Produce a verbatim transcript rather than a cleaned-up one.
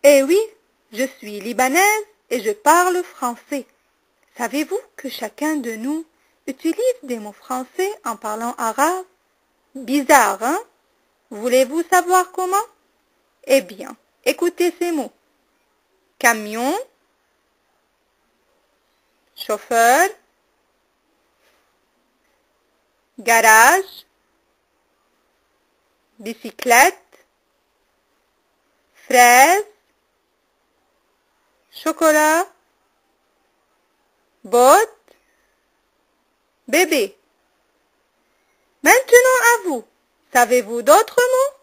Eh oui, je suis libanaise et je parle français. Savez-vous que chacun de nous utilise des mots français en parlant arabe? Bizarre, hein? Voulez-vous savoir comment? Eh bien, écoutez ces mots. Camion, chauffeur, garage, bicyclette, fraise, chocolat, botte, bébé. Maintenant à vous. Savez-vous d'autres mots?